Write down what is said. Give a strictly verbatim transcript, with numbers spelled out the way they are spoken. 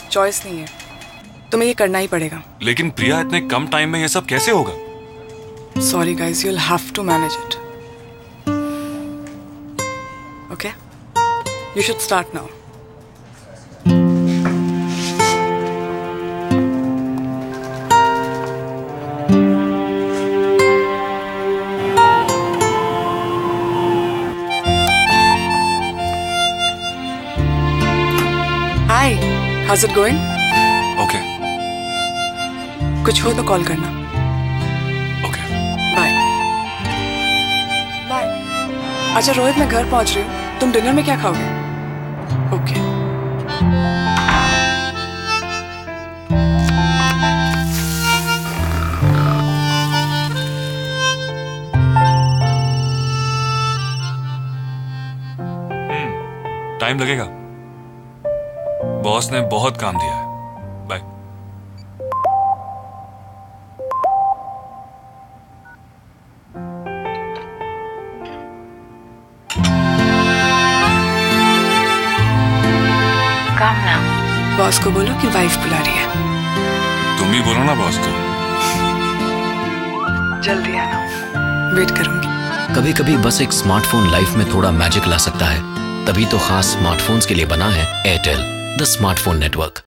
Choice नहीं है, तुम्हें ये करना ही पड़ेगा। लेकिन प्रिया, इतने कम टाइम में ये सब कैसे होगा? Sorry guys, you'll have to manage it. Okay? You should start now. Hi, how's it going? Okay. कुछ हो तो कॉल करना। Okay. Bye bye. अच्छा रोहित, मैं घर पहुंच रही हूँ, तुम डिनर में क्या खाओगे? ओके। टाइम लगेगा, बॉस ने बहुत काम दिया है। बाय। काम ना। बॉस को बोलो कि वाइफ बुला रही है। तुम ही बोलो ना बॉस को। जल्दी आना, वेट करूंगी। कभी कभी बस एक स्मार्टफोन लाइफ में थोड़ा मैजिक ला सकता है। तभी तो खास स्मार्टफोन्स के लिए बना है एयरटेल, द स्मार्टफोन नेटवर्क।